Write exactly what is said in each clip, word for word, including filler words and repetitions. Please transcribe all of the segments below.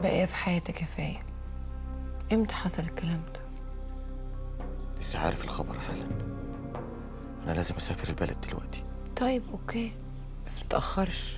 بقى في حياتك يا فايق؟ امتى حصل الكلام ده؟ لسه عارف الخبر حالا. انا لازم اسافر البلد دلوقتي. طيب اوكي، بس متأخرش.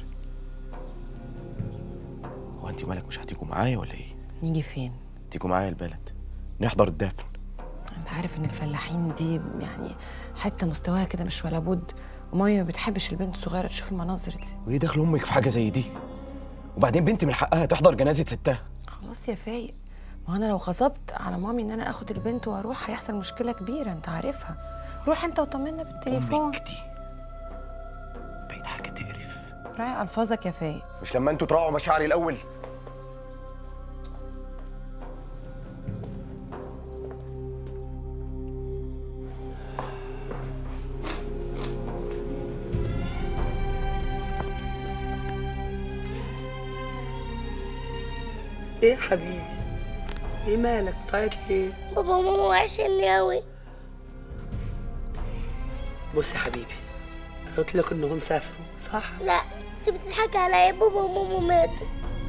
هو انت مالك مش هتيجوا معايا ولا ايه؟ نيجي فين؟ تيجوا معايا البلد نحضر الدفن. انت عارف ان الفلاحين دي يعني حتى مستواها كده مش ولا بد، ومامي ما بتحبش البنت الصغيره تشوف المناظر دي. وايه دخل امك في حاجه زي دي؟ وبعدين بنتي من حقها تحضر جنازه ستها. خلاص يا فايق، ما انا لو غصبت على مامي ان انا اخد البنت واروح هيحصل مشكله كبيره، انت عارفها. روح انت وطمنا بالتليفون. امك دي بقت حاجه تقرف. راعي الفاظك يا فايق. مش لما انتوا تراعوا مشاعري الاول؟ ايه يا حبيبي؟ ايه مالك بتعيط ليه؟ بابا وماما وحشني أوي. بص يا حبيبي، انا قلت لك انهم سافروا صح؟ لا، انت بتضحكي عليا. بابا وماما ماتوا.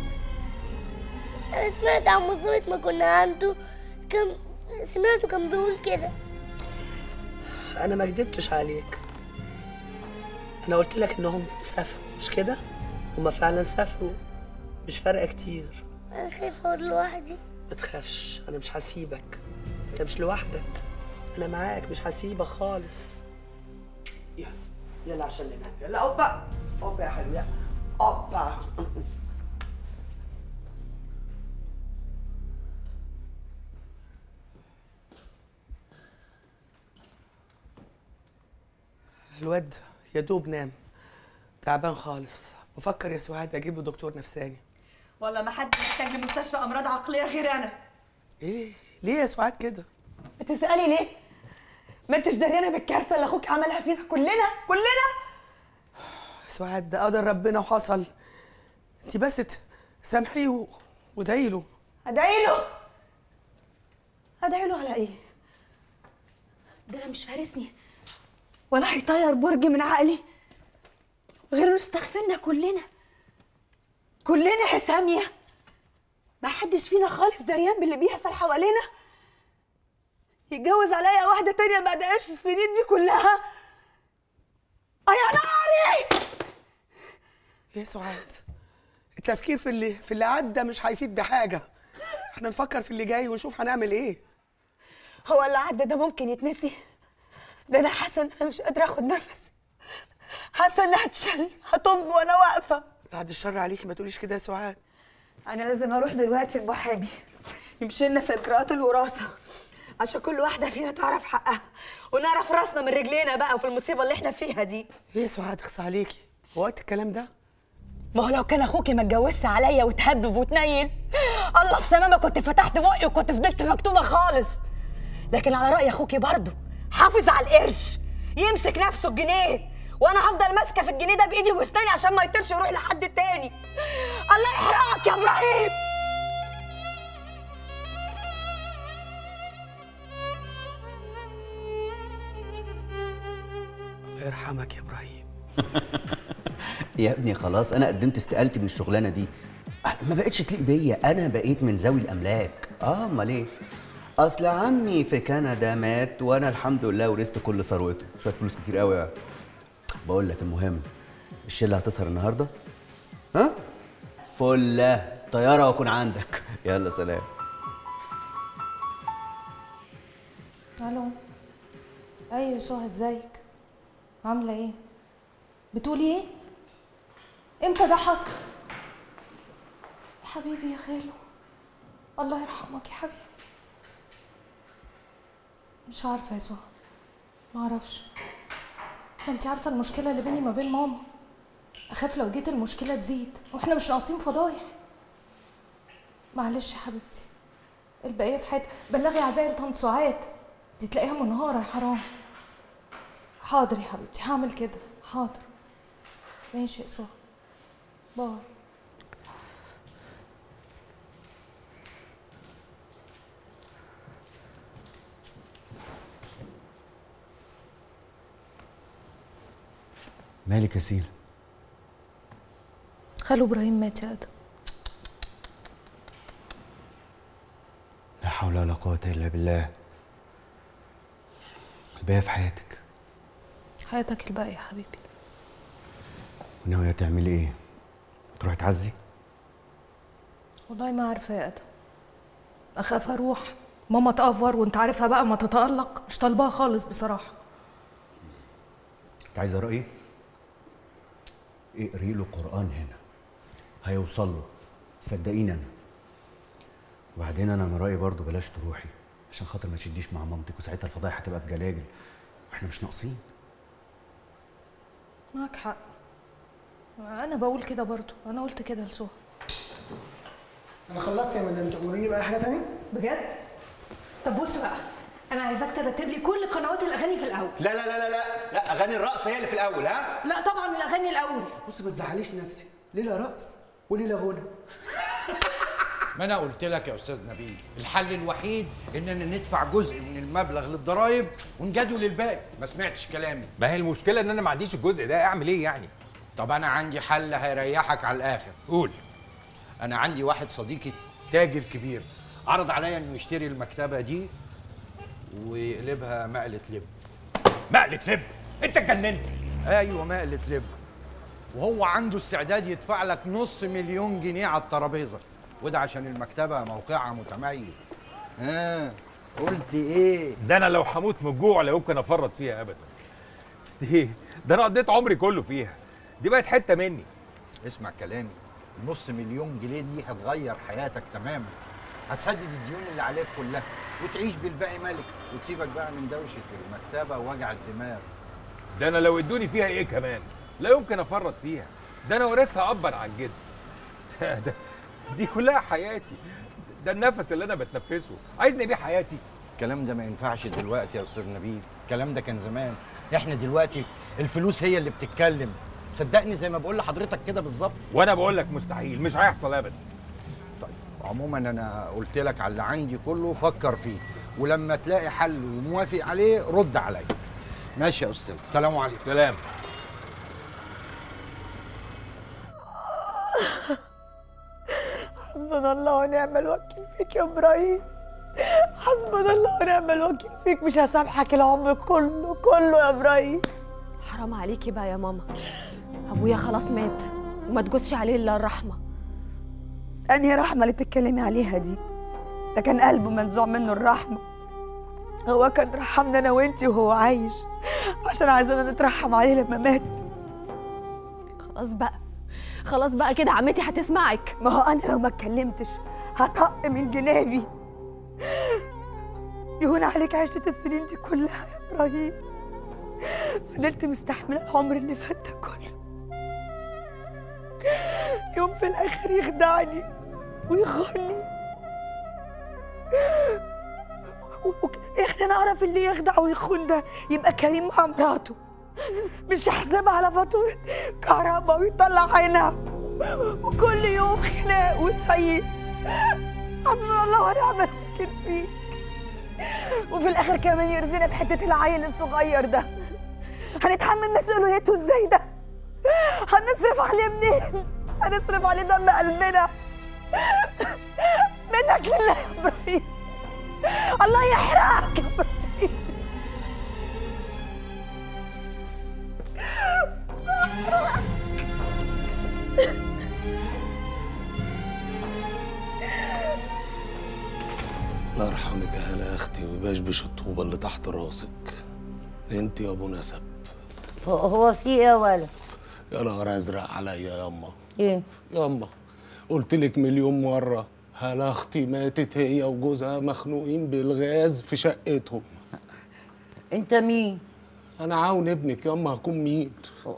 انا سمعت عن مصيبة ما كنا عنده، كان سمعته كان بيقول كده. انا ما كدبتش عليك، انا قلت لك انهم سافروا مش كده؟ هما فعلا سافروا، مش فارقه كتير. انا خايفة اقعد لوحدي. ما تخافش، انا مش هسيبك، انت مش لوحدك، انا معاك مش هسيبك خالص. يلا يلا عشان ننام. يلا اوبا اوبا يا حلو، يلا اوبا. الواد يا دوب نام، تعبان خالص، بفكر يا سعاد اجيب له دكتور نفساني. والله ما حد محتاج لمستشفى امراض عقليه غير انا. ايه ليه يا سعاد كده؟ بتسالي ليه؟ ما انتش دريانه بالكارثه اللي اخوك عملها فينا كلنا كلنا. سعاد ده قدر ربنا وحصل، انت بس سامحيه وادعي له. ادعي له؟ ادعي له على ايه؟ ده انا مش فارسني ولا هيطير برج من عقلي غير انه يستغفرنا كلنا كلنا يا ساميه. ما حدش فينا خالص دريان باللي بيحصل حوالينا. يتجوز عليا واحده تانيه بعد عشر السنين دي كلها؟ اه يا ناري. ايه سعاد؟ التفكير في اللي في اللي عدى مش هيفيد بحاجه، احنا نفكر في اللي جاي ونشوف هنعمل ايه. هو اللي عدى ده ممكن يتنسي؟ ده انا حاسه ان انا مش قادره اخد نفس، حاسه اني هتشل هطب وانا واقفه. بعد الشر عليكي ما تقوليش كده يا سعاد. انا لازم اروح دلوقتي المحامي يمشي لنا في اجراءات الوراثه عشان كل واحده فينا تعرف حقها ونعرف راسنا من رجلينا بقى في المصيبه اللي احنا فيها دي. ايه يا سعاد اخص عليكي، هو وقت الكلام ده؟ ما هو لو كان اخوكي ما اتجوزش عليا وتهبب وتنيل، الله في سما ما كنت فتحت بقي وكنت فضلت مكتوبه خالص. لكن على راي اخوكي برضه حافظ على القرش، يمسك نفسه الجنيه، وانا هفضل ماسكه في الجنيه ده بايدي واسناني عشان ما يطيرش يروح لحد تاني. الله يحرقك يا ابراهيم. الله يرحمك يا ابراهيم. يا ابني خلاص انا قدمت استقالتي من الشغلانه دي، ما بقتش تليق بيا، انا بقيت من ذوي الاملاك. اه امال ايه؟ اصل عمي في كندا مات وانا الحمد لله ورثت كل ثروته، شويه فلوس كتير قوي يعني. بقول لك المهم، الشله هتسهر النهارده؟ ها؟ فله طياره واكون عندك. يلا سلام. الو. ايوه سهى، ازيك؟ عامله ايه؟ بتقولي ايه؟ امتى ده حصل؟ يا حبيبي يا خالو، الله يرحمك يا حبيبي. مش عارفه يا سهى، ما اعرفش. ما انت عارفه المشكله اللي بيني ما بين ماما، اخاف لو جيت المشكله تزيد واحنا مش ناقصين فضايح. معلش يا حبيبتي، البقيه في حياتي. بلغي عزايا لطنط سعاد، دي تلاقيها منهاره يا حرام. حاضر يا حبيبتي، هعمل كده، حاضر. ماشي يا سهى، باي. مالك يا سيل؟ خالو ابراهيم مات يا ادم. حول ولا قوة إلا بالله. الباقي في حياتك. حياتك الباقية يا حبيبي. وناوية تعملي إيه؟ تروحي تعزي؟ والله ما عارفة يا أدم. أخاف أروح ماما تأفور وأنت عارفها بقى ما تتألق، مش طالباها خالص بصراحة. أنت عايزة رأيي؟ اقري له قرآن هنا، هيوصل له، صدقيني أنا. وبعدين أنا من رأيي برضه بلاش تروحي عشان خاطر ما تشديش مع مامتك، وساعتها الفضايح هتبقى بجلاجل واحنا مش ناقصين. معاك حق، أنا بقول كده برضه، أنا قلت كده لسهى. انا خلصت يا مدام، تأمريني بأي حاجة تانية؟ بجد؟ طب بص بقى، أنا عايزاك ترتب لي كل قنوات الأغاني في الأول. لا لا لا لا لا لا، أغاني الرقص هي اللي في الأول. ها؟ لا طبعا الأغاني الأول. بص ما تزعليش نفسك، ليلة رقص وليلة غنى. ما انا قلت لك يا استاذ نبيل، الحل الوحيد اننا ندفع جزء من المبلغ للضرايب ونجدول الباقي. ما سمعتش كلامي. ما هي المشكله ان انا ما عنديش الجزء ده، اعمل ايه يعني؟ طب انا عندي حل هيريحك على الاخر. قول. انا عندي واحد صديقي تاجر كبير عرض عليا انه يشتري المكتبه دي ويقلبها مقله لب. مقله لب؟ انت اتجننت؟ ايوه مقله لب، وهو عنده استعداد يدفع لك نص مليون جنيه على الترابيزه، وده عشان المكتبه موقعها متميز. ها آه. قلت ايه؟ ده انا لو هموت من الجوع لا يمكن افرط فيها ابدا. دي ده انا قضيت عمري كله فيها، دي بقت حته مني. اسمع كلامي، نص مليون جنيه دي هتغير حياتك تماما، هتسدد الديون اللي عليك كلها وتعيش بالباقي ملك، وتسيبك بقى من دوشه المكتبه ووجع الدماغ. ده انا لو ادوني فيها ايه كمان لا يمكن افرط فيها، ده انا وارثها ابا عن جد. ده, ده دي كلها حياتي، ده النفس اللي انا بتنفسه، عايزني ابيع حياتي؟ الكلام ده ما ينفعش دلوقتي يا استاذ نبيل، الكلام ده كان زمان، احنا دلوقتي الفلوس هي اللي بتتكلم، صدقني زي ما بقول لحضرتك كده بالظبط. وانا بقول لك مستحيل، مش هيحصل ابدا. طيب عموما انا قلت لك على اللي عندي كله، فكر فيه ولما تلاقي حل وموافق عليه رد عليا. ماشي يا استاذ، سلام عليكم. سلام. حسبنا الله ونعم الوكيل فيك يا ابراهيم، حسبنا الله ونعم الوكيل فيك، مش هسامحك العمر كله كله يا ابراهيم. حرام عليكي بقى يا ماما، ابويا خلاص مات وما تجوزش عليه الا الرحمه. انهي رحمه اللي بتتكلمي عليها دي؟ ده كان قلبه منزوع منه الرحمه، هو كان رحمنا انا وانتي وهو عايش عشان عايزانا نترحم عليه لما مات. خلاص بقى خلاص بقى كده عمتي هتسمعك. ما هو انا لو ما اتكلمتش هطق من جنابي. يهون عليك عشرة السنين دي كلها يا ابراهيم، فضلت مستحمله العمر اللي فات ده كله، يوم في الاخر يخدعني ويخوني. اختي انا اعرف اللي يخدع ويخون ده يبقى كريم مع مراته، مش يحسبها على فاتوره كهرباء ويطلع عينها وكل يوم خناق وسعيد. حسبنا الله ونعم الوكيل فيك، وفي الاخر كمان يرزينا بحته العيل الصغير ده. هنتحمل مسؤوليته ازاي ده؟ هنصرف عليه منين؟ هنصرف عليه دم قلبنا. منك لله يا ابراهيم، الله يحرقك يا ابراهيم. الله يرحمك يا هلا يا اختي ويبشبش الطوبه اللي تحت راسك. انت يا ابو نسب. هو في ايه يا ولد؟ يا نهار ازرق عليا ياما. ايه؟ ياما قلت لك مليون مره، هلا اختي ماتت هي وجوزها مخنوقين بالغاز في شقتهم. انت مين؟ انا عاون ابنك ياما، هكون مين؟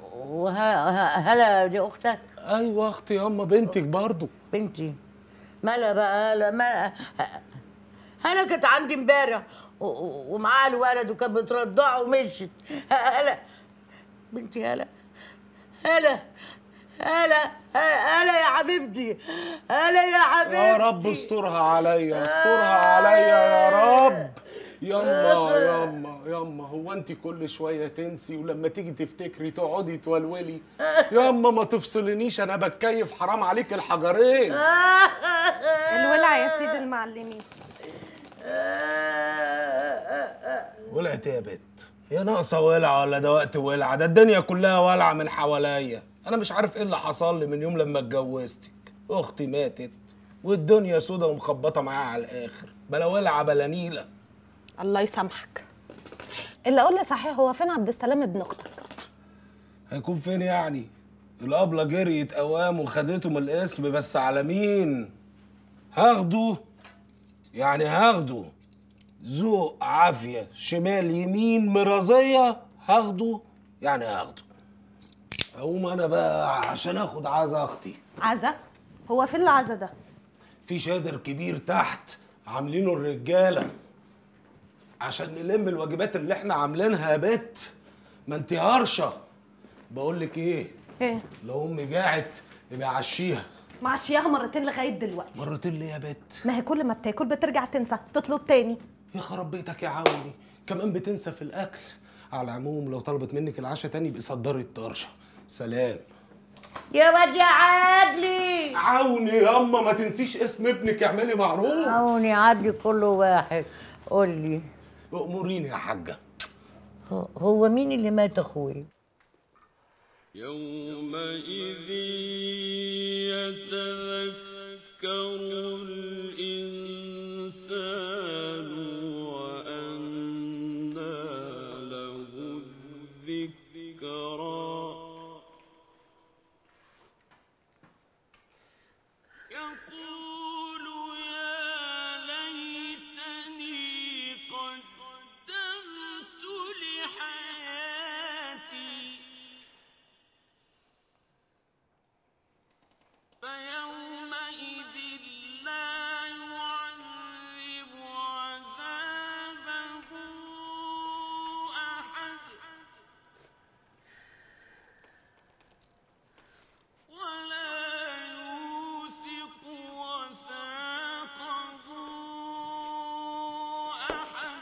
وهلا دي اختك؟ ايوه اختي ياما، بنتك برضو. بنتي مالها بقى؟ هلا مالها؟ هلا كانت عندي امبارح ومعاها الولد وكانت بترضعه ومشت. هلا بنتي، هلا هلا هلا هلا يا حبيبتي، هلا يا حبيبتي. يا رب استرها عليا، استرها عليا يا رب. ياما ياما ياما، هو انت كل شويه تنسي ولما تيجي تفتكري تقعدي تولولي؟ ياما ما تفصلنيش، انا بتكيف، حرام عليك الحجرين. الولع يا سيد المعلمين. ولعت ايه يا بت؟ هي ناقصه ولعه ولا ده وقت ولعه؟ ده الدنيا كلها ولعه من حواليا. انا مش عارف ايه اللي حصل لي من يوم لما اتجوزتك. اختي ماتت والدنيا سودا ومخبطه معاها على الاخر، بلا ولعه بلا نيله. الله يسامحك. اللي اقول لي صحيح، هو فين عبد السلام ابن اختك؟ هيكون فين يعني؟ الابله جريت قوام وخدته من الاسم، بس على مين؟ هاخده يعني هاخده ذوق عافيه شمال يمين مرازيه، هاخده يعني هاخده. اقوم انا بقى عشان اخد عزا اختي. عزا؟ هو فين العزا ده؟ في شادر كبير تحت عاملينه الرجاله عشان نلم الواجبات اللي احنا عاملينها يا بت. ما انت هرشه. بقول لك ايه؟ ايه؟ لو امي جاعت يبقى عشيها. معشياها مرتين لغايه دلوقتي. مرتين ليه يا بت؟ ما هي كل ما بتاكل بترجع تنسى تطلب تاني. يا خراب بيتك يا عوني، كمان بتنسى في الاكل. على العموم لو طلبت منك العشاء تاني يبقى صدري الطرشه. سلام. يا واد يا عدلي. عوني ياما، ما تنسيش اسم ابنك، اعملي معروف. عوني عدلي كله واحد. قول لي. اموريني يا حاجه. هو مين اللي مات اخوي؟ يومئذ يتذكر الإنسان وأنى له الذكرى. يقول يا ليتني قدمت لحياتي فيومئذ لا يعذب عذابه أحد ولا يوثق وثاقه أحد.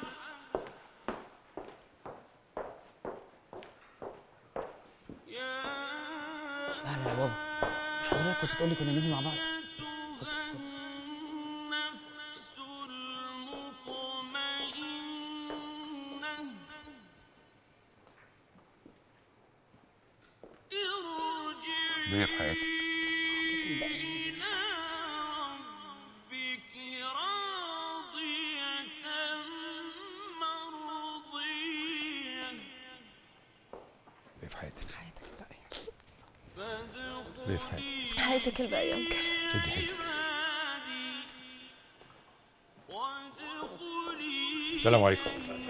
اهلا يا بابا. مش حضرتك كنت تقولي كنا نيجي مع بعض؟ بيه في حياتك. بيه في حياتك. بيه في حياتك. حياتك الباقية يا انكل. شدي حيلك. السلام عليكم.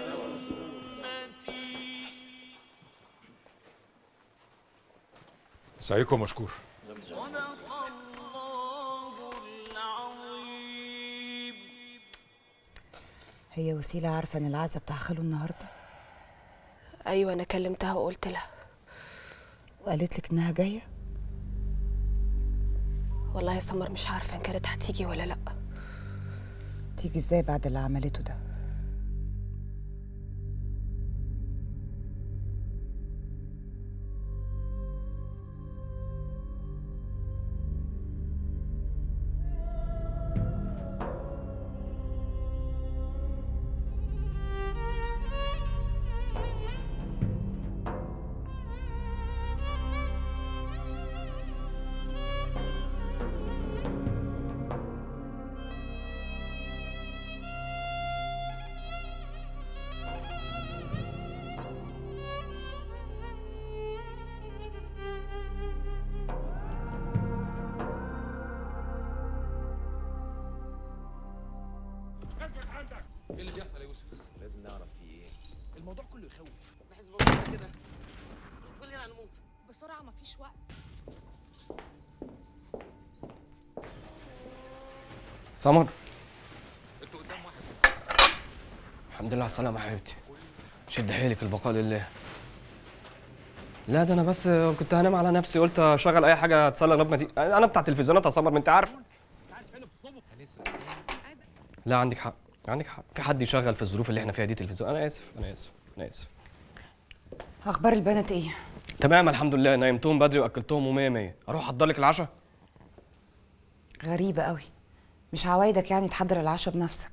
سعيكم مشكور. هي وسيلة عارفة ان العزا بتاع خاله النهارده؟ ايوه انا كلمتها وقلت لها. وقالت لك انها جايه؟ والله يا سمر مش عارفه ان كانت هتيجي ولا لا. تيجي ازاي بعد اللي عملته ده؟ ايه اللي بيحصل يا يوسف؟ لازم نعرف في ايه. الموضوع كله يخوف. بحس بقول كده كلنا هنموت. بسرعة مفيش وقت. سمر الحمد لله على السلامة يا حبيبتي. شد حيلك، البقاء لله. لا ده انا بس كنت هنام على نفسي، قلت اشغل اي حاجه تسلى لغايه ما تيجي. انا بتاع تلفزيونات يا سمر، ما انت عارف. لا عندك حق، عندك حق. في حد يشغل في الظروف اللي احنا فيها دي تلفزيون؟ انا اسف انا اسف انا اسف. اخبار البنات ايه؟ تمام الحمد لله، نيمتهم بدري واكلتهم ومية مية. اروح احضر لك العشاء؟ غريبه قوي، مش عوايدك يعني تحضر العشاء بنفسك؟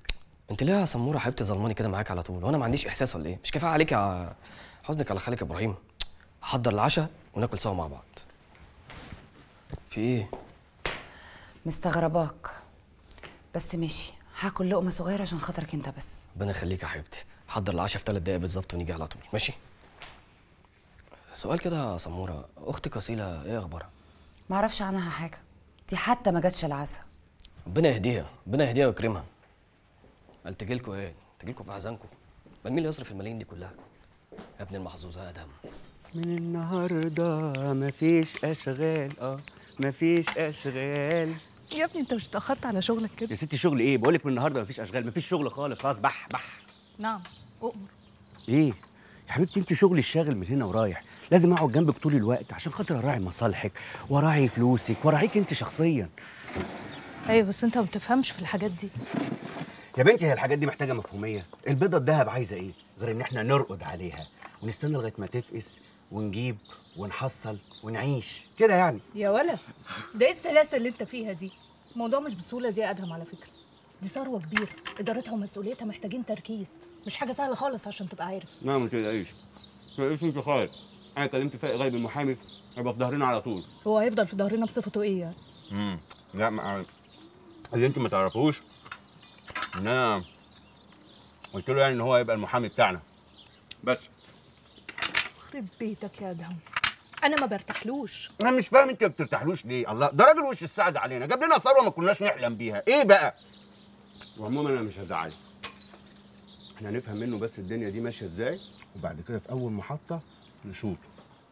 انت ليه يا سموره حبيبتي ظلماني كده معاك على طول؟ وانا ما عنديش احساس ولا ايه؟ مش كفايه عليك يا حزنك على خالك ابراهيم؟ حضر العشاء وناكل سوا مع بعض. في ايه؟ مستغرباك بس ماشي، هاكل لقمه صغيره عشان خاطرك انت بس. ربنا يخليك يا حبيبتي. حضر العشاء في ثلاث دقايق بالظبط ونيجي على طول، ماشي؟ سؤال كده يا سموره، اختك وسيله ايه اخبارها؟ معرفش عنها حاجه، دي حتى ما جاتش العزا. ربنا يهديها، ربنا يهديها ويكرمها. قال تجيلكوا ايه؟ تجيلكوا في احزانكم. بل مين اللي يصرف الملايين دي كلها؟ يا ابن المحظوظ يا ادهم. من النهارده مفيش اشغال، اه مفيش اشغال. يا ابني انت مش اتاخرت على شغلك كده؟ يا ستي شغل ايه؟ بقول لك من النهارده مفيش اشغال، مفيش شغل خالص، خلاص بح بح. نعم اؤمر. ايه يا حبيبتي، انت شغل الشاغل من هنا ورايح، لازم اقعد جنبك طول الوقت عشان خاطر اراعي مصالحك واراعي فلوسك واراعيك انت شخصيا. ايوه بس انت ما بتفهمش في الحاجات دي يا بنتي. هي الحاجات دي محتاجه مفهوميه. البيضه الدهب عايزه ايه غير ان احنا نرقد عليها ونستنى لغايه ما تفقس ونجيب ونحصل ونعيش كده يعني. يا ولا، ده ايه السلاسه اللي انت فيها دي؟ الموضوع مش بالسهوله دي يا ادهم على فكره. دي ثروه كبيره، ادارتها ومسؤوليتها محتاجين تركيز، مش حاجه سهله خالص عشان تبقى عارف. لا ما تقلقيش، ما تقلقيش انت خالص. انا كلمت فائق غايب المحامي، هيبقى في ظهرنا على طول. هو هيفضل في ظهرنا بصفته ايه يعني؟ امم لا ما اللي انت ما تعرفوش ان انا قلت له يعني ان هو هيبقى المحامي بتاعنا بس. يخرب بيتك يا ادهم، انا ما برتاحلوش. انا مش فاهم انت ما بترتاحلوش ليه؟ الله، ده راجل وش السعد علينا، جاب لنا ثروه ما كناش نحلم بيها، ايه بقى؟ وعموما انا مش هزعلك، احنا هنفهم منه بس الدنيا دي ماشيه ازاي، وبعد كده في اول محطه نشوطه.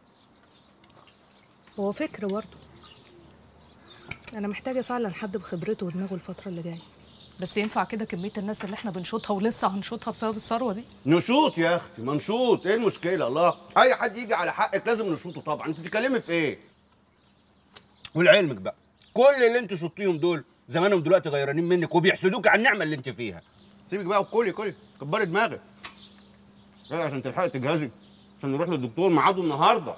هو فكر برضه، انا محتاجه فعلا حد بخبرته ودماغه الفتره اللي جايه. بس ينفع كده كميه الناس اللي احنا بنشوطها ولسه هنشوطها بسبب الثروه دي؟ نشوط يا اختي، ما نشوط، ايه المشكله؟ الله، اي حد يجي على حقك لازم نشوطه طبعا. انت بتتكلمي في ايه؟ ولعلمك بقى كل اللي انتوا شطيهم دول زمانهم دلوقتي غيرانين منك وبيحسدوك على النعمه اللي انت فيها. سيبك بقى وكلي كلي، كبري دماغك يلا عشان تلحقي تجهزي عشان نروح للدكتور ميعاده النهارده.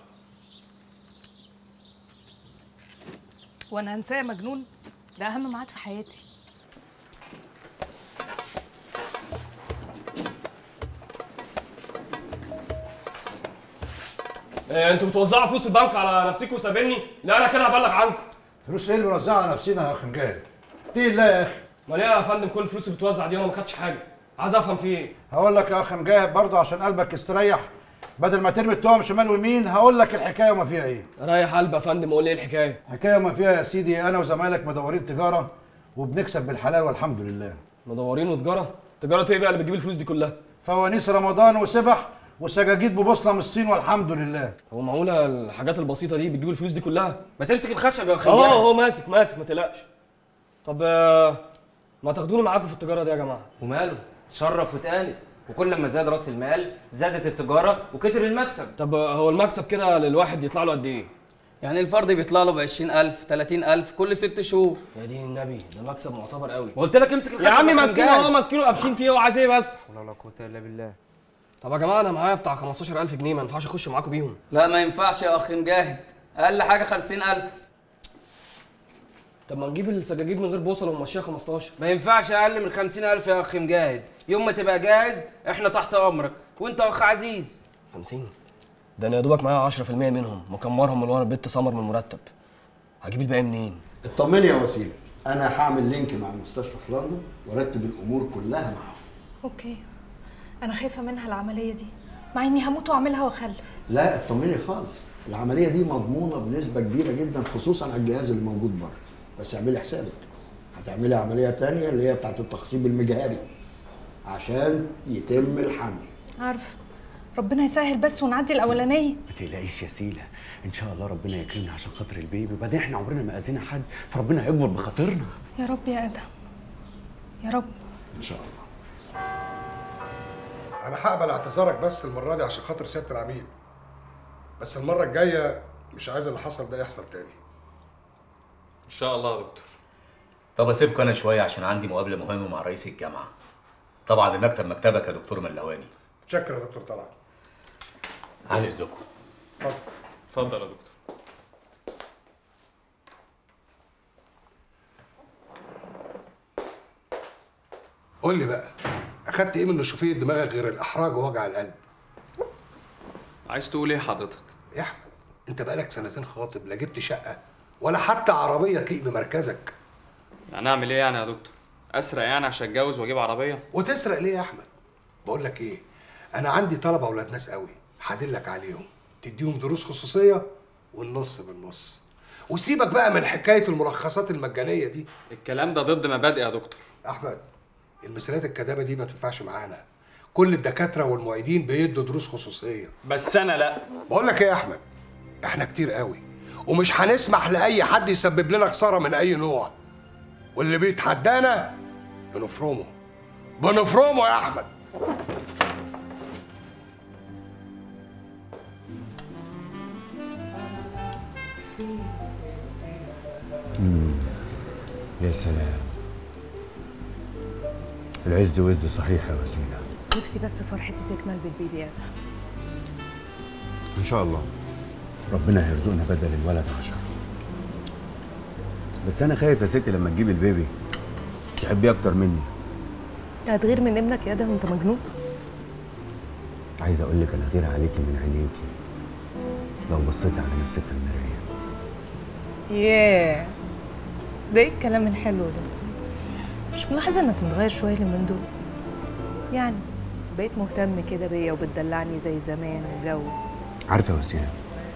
وانا هنساه يا مجنون؟ ده اهم ميعاد في حياتي. إيه انتوا بتوزعوا فلوس البنك على نفسكم وسابني؟ لا انا كده هبلغ عنكم. فلوس ايه اللي بنوزعها على نفسنا يا اخ مجاهد؟ اتقي الله يا اخي. امال ايه يا فندم كل الفلوس اللي بتوزع دي وانا ما خدتش حاجه؟ عايز افهم في ايه؟ هقول لك يا اخ مجاهد برضه عشان قلبك يستريح، بدل ما ترمي التهم شمال ويمين هقول لك الحكايه وما فيها ايه. ريح قلبي يا فندم وقول لي ايه الحكايه؟ الحكايه وما فيها يا سيدي، انا وزمايلك مدورين تجاره وبنكسب بالحلال والحمد لله. مدورين وتجاره؟ تجاره ايه بقى اللي بتجيب الفلوس دي كلها؟ فوانيس رمضان وسبح وسجاجيد ببوصله من الصين والحمد لله. هو معقوله الحاجات البسيطه دي بتجيب الفلوس دي كلها؟ ما تمسك الخشب يا اخي. اه هو ماسك ماسك ما تقلقش. طب ما تاخدوني معاكم في التجاره دي يا جماعه. وماله؟ تشرف وتانس، وكل ما زاد راس المال زادت التجاره وكتر المكسب. طب هو المكسب كده للواحد يطلع له قد ايه؟ يعني الفرد بيطلع له ب عشرين ألف تلاتين ألف كل ست شهور. يا دين النبي ده مكسب معتبر قوي. قلت لك امسك الخشب يا عمي ماسكين اهو ماسكين وقافشين فيه وعايز ايه بس؟ لا لا قوه الا بالله. طب يا جماعه انا معايا بتاع خمستاشر ألف جنيه، ما ينفعش اخش معاكم بيهم؟ لا ما ينفعش يا اخ مجاهد، اقل حاجه خمسين ألف. طب ما نجيب السجاجيد من غير بوصله ونمشيها خمستاشر. ما ينفعش اقل من خمسين ألف يا اخ مجاهد، يوم ما تبقى جاهز احنا تحت امرك، وانت اخ عزيز. خمسين؟ ده انا يا دوبك معايا عشرة في المية منهم، مكمرهم من ورا البت سمر من المرتب. هجيب الباقي منين؟ اطمني يا وسيله، انا هعمل لينك مع المستشفى في لندن وارتب الامور كلها معاهم. اوكي، انا خايفه منها العمليه دي، مع اني هموت واعملها واخلف. لا اطمني خالص، العمليه دي مضمونه بنسبه كبيره جدا خصوصا على الجهاز اللي موجود بره، بس اعملي حسابك هتعملي عمليه تانية اللي هي بتاعت التخصيب المجهري عشان يتم الحمل. عارفه، ربنا يسهل بس ونعدي الاولانيه. ما تقلقيش يا سيله، ان شاء الله ربنا يكرمنا عشان خاطر البيبي، وبعدين احنا عمرنا ما اذينا حد فربنا هيكبر بخاطرنا. يا رب يا ادهم، يا رب ان شاء الله. انا هقبل اعتذارك بس المره دي عشان خاطر سياده العميد، بس المره الجايه مش عايز اللي حصل ده يحصل تاني. ان شاء الله يا دكتور. طب اسيبك انا شويه عشان عندي مقابله مهمه مع رئيس الجامعه. طبعا المكتب مكتبك يا دكتور ملواني. شكرا يا دكتور طلعت. على اذنكم. اتفضل. اتفضل يا دكتور. قول لي بقى، اخدت ايه من نشوفيه دماغك غير الاحراج ووجع القلب؟ عايز تقول ايه حضرتك؟ يا احمد انت بقالك سنتين خاطب، لا جبت شقه ولا حتى عربيه تليق بمركزك. يعني اعمل ايه يعني يا دكتور؟ اسرق يعني عشان اتجوز واجيب عربيه؟ وتسرق ليه يا احمد؟ بقول لك ايه، انا عندي طلبه اولاد ناس قوي هدلك عليهم، تديهم دروس خصوصيه والنص بالنص، وسيبك بقى من حكايه الملخصات المجانيه دي. الكلام ده ضد مبادئ يا دكتور. احمد المثالات الكدابه دي ما تنفعش معانا، كل الدكاتره والمعيدين بيدوا دروس خصوصيه. بس انا لا. بقول لك ايه يا احمد، احنا كتير قوي ومش هنسمح لاي حد يسبب لنا خساره من اي نوع، واللي بيتحدانا بنفرمه بنفرمه يا احمد. مم. يا سلام، العز وز صحيح يا وسيلة. نفسي بس فرحتي تكمل بالبيبي يا ده. إن شاء الله ربنا هيرزقنا بدل الولد عشرة. بس أنا خايف يا ستي لما تجيبي البيبي تحبيه أكتر مني. هتغير من ابنك يا ده وانت مجنون؟ عايز أقول لك أنا غير عليكي من عينيكي لو بصيتي على نفسك في المراية. ياه، ده ايه الكلام الحلو ده؟ مش ملاحظة انك متغير شوية اليومين دول؟ يعني بقيت مهتم كده بيا وبتدلعني زي زمان وجو. عارفة يا وسيلة،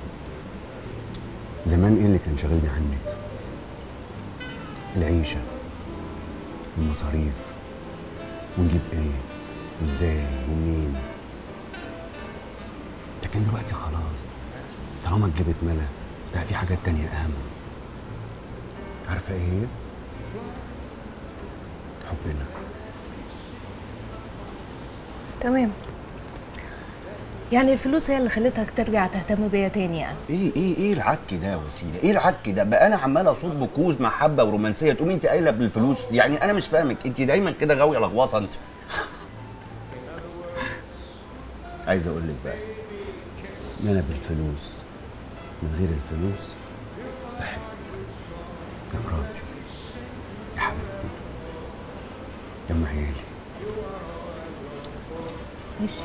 زمان إيه اللي كان شاغلني عنك؟ العيشة والمصاريف ونجيب إيه وإزاي ومنين. لكن دلوقتي خلاص طالما اتجابت ملا بقى في حاجات تانية أهم. عارفة إيه هي؟ حبنا. تمام، يعني الفلوس هي اللي خلتك ترجع تهتم بيا تاني يعني. ايه ايه ايه العك ده يا وسيله؟ ايه العك ده؟ بقى انا عمال اصب بكوز محبه ورومانسيه تقومي انت قايله بالفلوس؟ يعني انا مش فاهمك، انت دايما كده غاويه لغواصه انت. عايز اقول لك بقى ان انا بالفلوس من غير الفلوس بحبك يا مراتي يا حبيبتي يا ام عيالي. ماشي.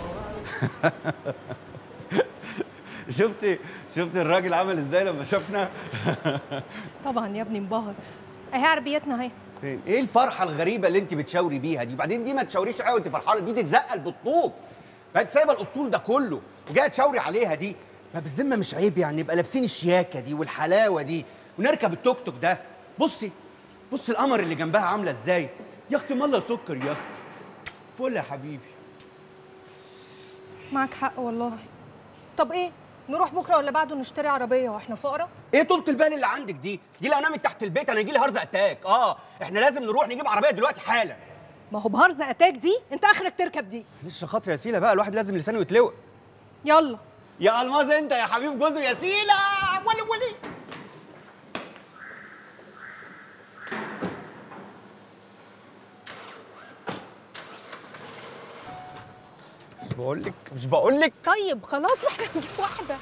شفتي شفتي الراجل عمل ازاي لما شافنا؟ طبعا يا ابني انبهر. اهي عربيتنا اهي. فين؟ ايه الفرحه الغريبه اللي انت بتشاوري بيها دي؟ بعدين دي ما تشاوريش قوي وانت فرحانه، دي تتزقل بالطوب. فانت سايبه الاسطول ده كله وجايه تشاوري عليها دي؟ ما بالذمه مش عيب يعني نبقى لابسين الشياكه دي والحلاوه دي ونركب التوك توك ده؟ بصي بصي القمر اللي جنبها عامله ازاي؟ يا اختي مالله سكر يا اختي. فل يا حبيبي. معاك حق والله. طب ايه؟ نروح بكره ولا بعده نشتري عربيه واحنا فقراء؟ ايه طولة البال اللي عندك دي؟ دي لو نامت تحت البيت انا يجي لي هرز اتاك. اه احنا لازم نروح نجيب عربيه دلوقتي حالا. ما هو بهرز اتاك دي انت اخرك تركب دي. معلش خاطر يا سيلا بقى، الواحد لازم لسانه يتلوق. يلا يا الماظ انت يا حبيب جوزي يا سيلا. ولي ولي مش بقول لك مش بقول لك. طيب خلاص واحنا نجيب واحده.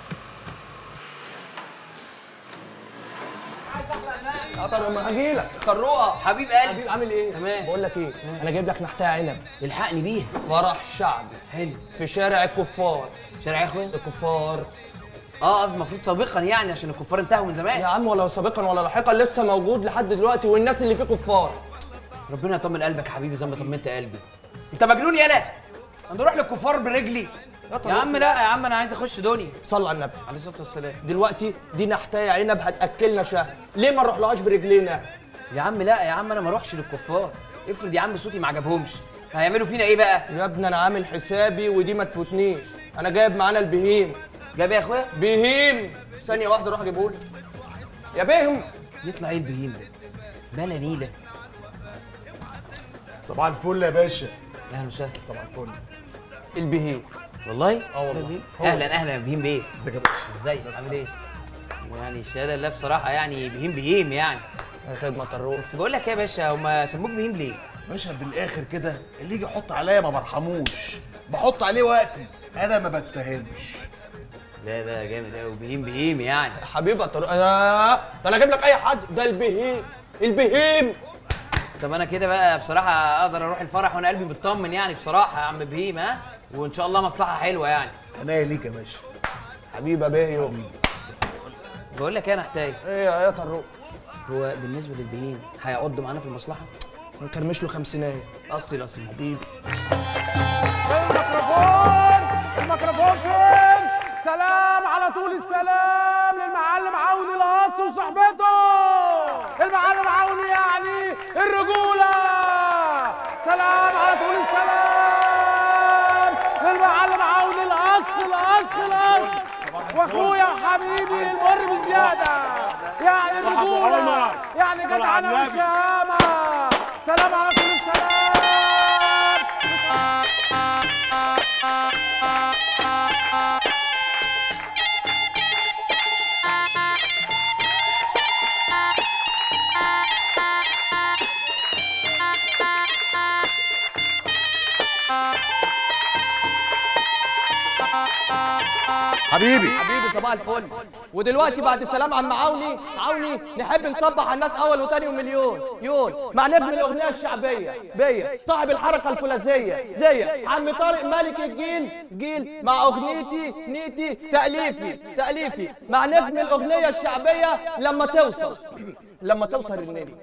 طب ما اجي لك طروقه حبيب قلبي. حبيب عامل ايه؟ تمام. بقول لك ايه، انا جايب لك نحتايه عنب. الحقني بيها. فرح شعبي حلو في شارع الكفار. شارع ايه يا اخويا؟ الكفار. اه المفروض سابقا يعني عشان الكفار انتهوا من زمان. يا عم ولا سابقا ولا لاحقا لسه موجود لحد دلوقتي والناس اللي فيه كفار. ربنا يطمن قلبك يا حبيبي زي ما طمنت قلبي. انت مجنون يالا؟ انا اروح للكفار برجلي؟ يا عم لا يا عم انا عايز اخش دنيا. صلى على النبي عليه الصلاه والسلام. دلوقتي دي نحتايه عنب هتاكلنا شهر، ليه ما نروحلهاش برجلينا؟ يا عم لا يا عم انا ما اروحش للكفار. افرض يا عم صوتي ما عجبهمش، هيعملوا فينا ايه بقى؟ يا ابني انا عامل حسابي ودي ما تفوتنيش. انا جايب معانا البهيم. جايب ايه يا اخويا؟ بهيم. ثانيه واحده اروح اجيبه لك. يا بهيم. يطلع ايه البهيم ده؟ بلا نيله. صباح الفل يا باشا. اهلا وسهلا. صباح الفل. البهيم. والله؟ اه والله. اهلا اهلا بهيم بيه. ازيك يا باشا؟ ازيك عامل ايه؟ يعني الشهاده لله بصراحه يعني بهيم بهيم يعني. خدمه طروق. بس بقول لك ايه يا باشا، هما سموك بهيم ليه؟ باشا بالاخر كده اللي يجي يحط عليا ما برحموش، بحط عليه وقتي، انا ما بتفهمش. لا لا جامد قوي بهيم بهيم يعني. حبيبي طروق. انا ده انا اجيب لك اي حد. ده البهيم البهيم. طب انا كده بقى بصراحه اقدر اروح الفرح وانا قلبي مطمن يعني بصراحه يا عم بهيم، ها؟ وان شاء الله مصلحه حلوه يعني. عناية ليك يا باشا. حبيبي يا بهيو. بقول لك ايه يا نحتاج؟ ايه يا طروق؟ هو بالنسبه للبهيم هيعض معانا في المصلحه؟ نكرمش له خمسينية. اصلي الاصلي حبيبي. الميكروفون الميكروفون فين؟ سلام على طول السلام للمعلم عوني القص وصحبته. المعلم عوني يعني الرجولة. سلام على طول السلام للمعلم عوني القص القص القص واخويا وحبيبي المر بزيادة يعني الرجولة يعني جدعنة وشهامة. سلام على طول السلام. حبيبي حبيبي صباح الفل. ودلوقتي بعد السلام عم عوني عوني نحب نصبح على الناس اول وتاني ومليون يون مع نجم الاغنيه الشعبيه بيا صاحب الحركه الفولاذيه زي عم طارق ملك الجيل جيل مع اغنيتي نيتي تاليفي تاليفي مع نجم الاغنيه الشعبيه لما توصل لما توصل النبي.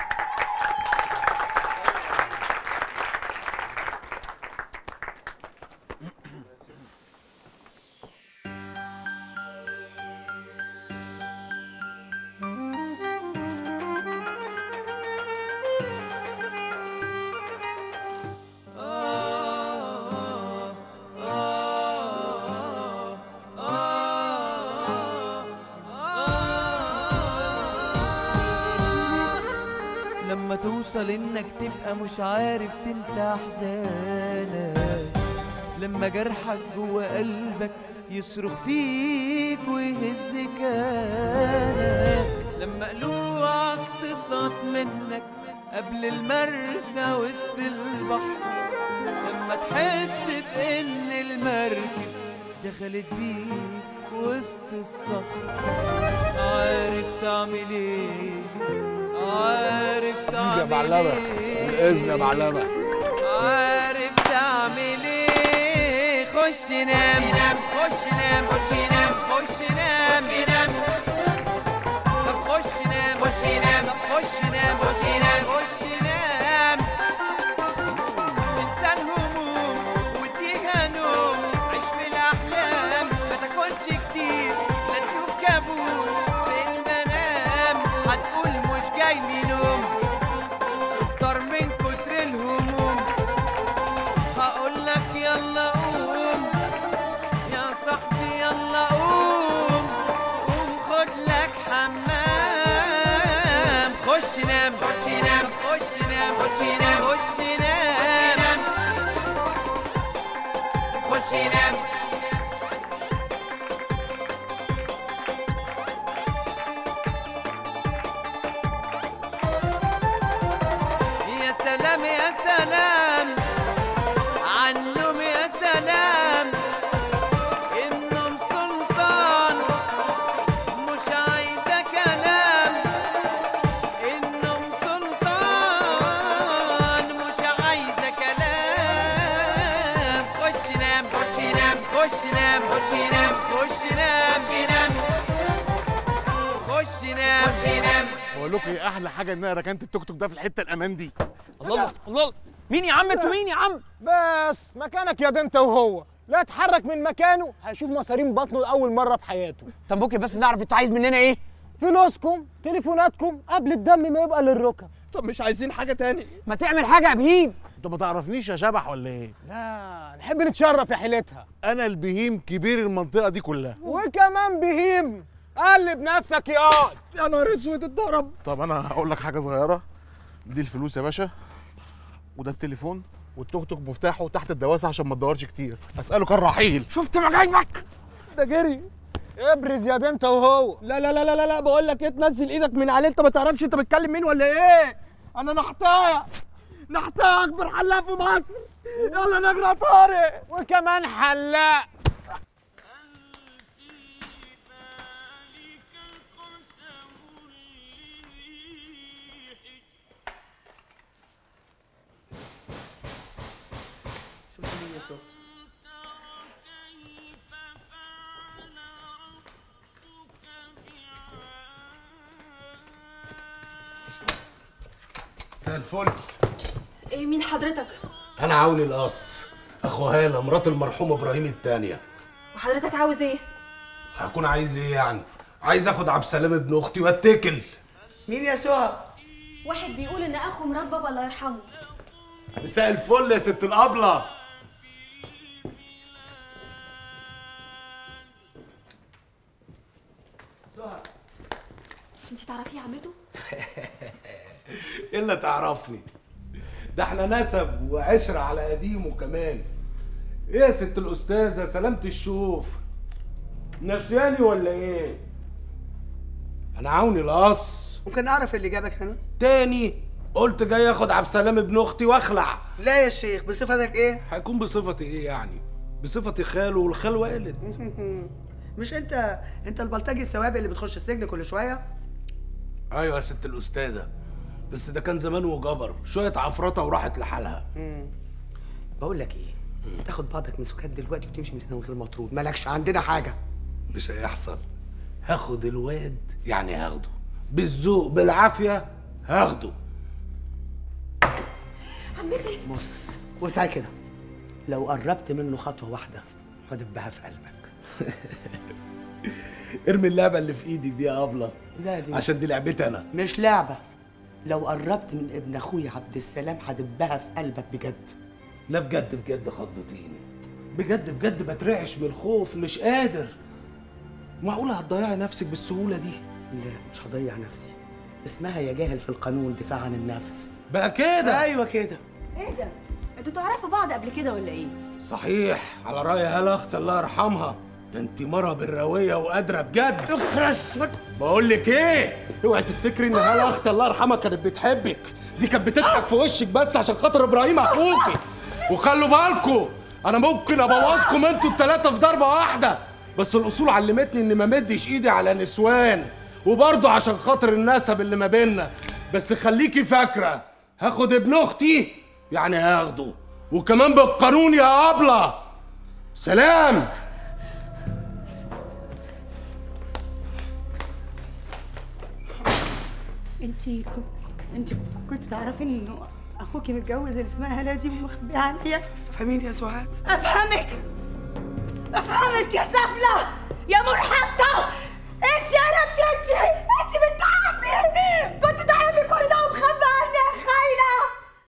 لما توصل انك تبقى مش عارف تنسى احزانك، لما جرحك جوه قلبك يصرخ فيك ويهز كيانك، لما قلوعك تسقط منك قبل المرسى وسط البحر، لما تحس بان المركب دخلت بيك وسط الصخر، عارف تعمل ايه عارف تعمل ايه بالاذن يا معلمه. عارف تعمل ايه. خش نام نام خش نام خش نام خش نام نام طب خش نام خش نام طب خش نام خش نام خش نام انسى الهموم واديها نوم، عيش في الاحلام ما تاكلش كتير لا تشوف كابوس في المنام، هتقول مش جاي لي نوم اكتر من كتر الهموم، هقول لك يلا قوم يا صاحبي يلا قوم قوم خد لك حمام. خش نام خش نام خش نام خش نام خش نام خش نام يا سلام يا سلام عنهم يا سلام، النوم سلطان مش عايزة كلام، النوم سلطان مش عايزة كلام. خش نام خش نام خش نام خش نام خش نام نام خش نام خش نام. بقول لكم ايه احلى حاجه ان انا ركنت التوك توك ده في الحته الامان دي. الله الله مين يا عم؟ انتوا مين يا عم؟ بس مكانك يا ده انت وهو، لا اتحرك من مكانه هيشوف مصارين بطنه لاول مره في حياته. طب ممكن بس نعرف انت عايز مننا ايه؟ فلوسكم تليفوناتكم قبل الدم ما يبقى للركب. طب مش عايزين حاجه تاني؟ ما تعمل حاجه يا بهيم. انت ما تعرفنيش يا شبح ولا ايه؟ لا نحب نتشرف يا حيلتها. انا البهيم كبير المنطقه دي كلها. وكمان بهيم قلب نفسك يا قاضي. يا نهار اسود اتضرب. طب انا هقول لك حاجه صغيره، دي الفلوس يا باشا وده التليفون والتوك توك مفتاحه تحت الدواسه عشان ما تدورش كتير، اساله كان رحيل. شفت مجايبك ده جري. ابرز يا ده انت وهو. لا لا لا لا لا بقول لك ايه، تنزل ايدك من عليه، انت ما تعرفش انت بتكلم مين ولا ايه؟ انا نحتايا نحتايا اكبر حلاق في مصر. يلا نجري يا طارق. وكمان حلاق. مساء الفل. ايه مين حضرتك؟ انا عوني القص، اخو هاله مرات المرحوم ابراهيم الثانيه. وحضرتك عاوز ايه؟ هكون عايز ايه يعني؟ عايز اخد عبد السلام ابن اختي واتكل. مين يا سهى؟ واحد بيقول ان اخو مرات بابا الله يرحمه. مساء الفل يا ست الابله. سهى انت تعرفيه يا عمته؟ الا تعرفني، ده احنا نسب وعشره على قديمه كمان. ايه يا ست الاستاذه سلامة الشوف، نسياني ولا ايه؟ انا عوني القص. ممكن اعرف اللي جابك هنا؟ تاني قلت جاي اخد عبد السلام ابن اختي واخلع. لا يا شيخ، بصفتك ايه؟ هيكون بصفتي ايه يعني؟ بصفتي خاله والخال والد. مش انت انت البلطجي السوابق اللي بتخش السجن كل شويه؟ ايوه يا ست الاستاذه، بس ده كان زمان وجبر، شويه عفرطه وراحت لحالها. امم بقول لك ايه؟ تاخد بعضك من سكات دلوقتي وتمشي من هنا من غير مطرود، مالكش عندنا حاجه. مش هيحصل. هاخد الواد يعني هاخده بالذوق بالعافيه، هاخده. عمتي بص وسعي كده، لو قربت منه خطوه واحده هدبها في قلبك. ارمي اللعبه اللي في ايدك دي يا ابله. لا دي عشان دي لعبتي انا. مش لعبه، لو قربت من ابن اخويا عبد السلام هدبها في قلبك بجد. لا بجد بجد خضتيني، بجد بجد بترعش من الخوف، مش قادر. معقوله هتضيعي نفسك بالسهوله دي؟ لا مش هضيع نفسي، اسمها يا جاهل في القانون دفاع عن النفس. بقى كده؟ ايوه كده. ايه ده؟ انتوا تعرفوا بعض قبل كده ولا ايه؟ صحيح، على رأي هلا اختي الله يرحمها، ده انت مرة بالراوية وقادرة بجد. اخرس. بقول لك ايه؟ اوعي تفتكري ان هلا اختي الله يرحمها كانت بتحبك، دي كانت بتضحك في وشك بس عشان خاطر ابراهيم اخوكي. وخلوا بالكم انا ممكن ابوظكم انتوا التلاتة في ضربة واحدة، بس الاصول علمتني اني ما مدش ايدي على نسوان، وبرضه عشان خاطر النسب اللي ما بيننا. بس خليكي فاكرة، هاخد ابن اختي يعني هاخده، وكمان بالقانون يا ابله. سلام. انتي كو... انتي كنت تعرفي انه اخوكي متجوز اللي اسمها هلا دي ومخبيه عليا؟ فهميني يا سعاد. افهمك افهمك يا سفله يا منحطه